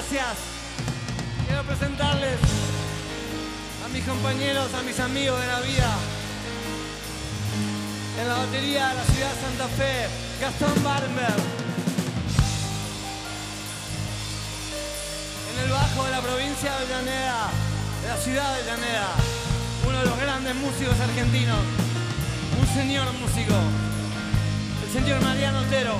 gracias. Quiero presentarles a mis compañeros, a mis amigos de la vida. En la batería de la ciudad de Santa Fe, Gastón Barnberg. En el bajo de la provincia de Avellaneda, de la ciudad de Avellaneda, uno de los grandes músicos argentinos, un señor músico, el señor Mariano Otero.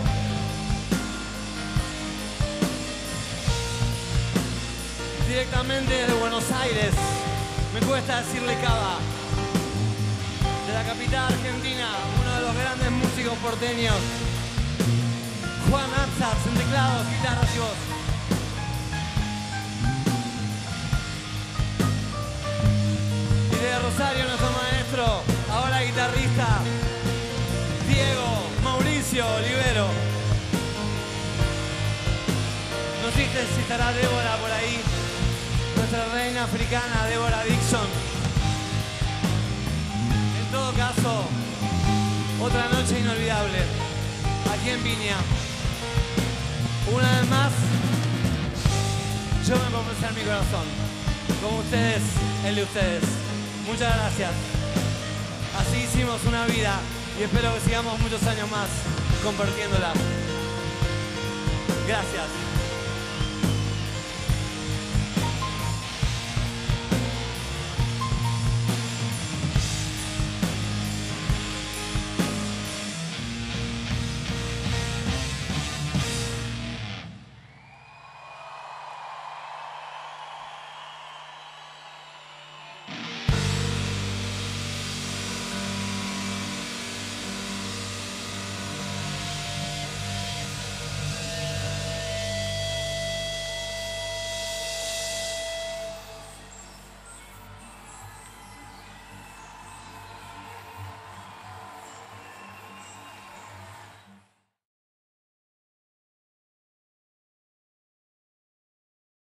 Directamente desde Buenos Aires, me cuesta decirle Cava, de la capital argentina, uno de los grandes músicos porteños, Juan Atzatz, en teclados, guitarras y voz. Y de Rosario, nuestro maestro, ahora guitarrista, Diego Mauricio Olivero. No sé si estará Débora por ahí, nuestra reina africana, Débora Dixon. En todo caso, otra noche inolvidable, aquí en Viña. Una vez más, yo me puedo ofrecer mi corazón, como ustedes, el de ustedes. Muchas gracias. Así hicimos una vida y espero que sigamos muchos años más compartiéndola. Gracias.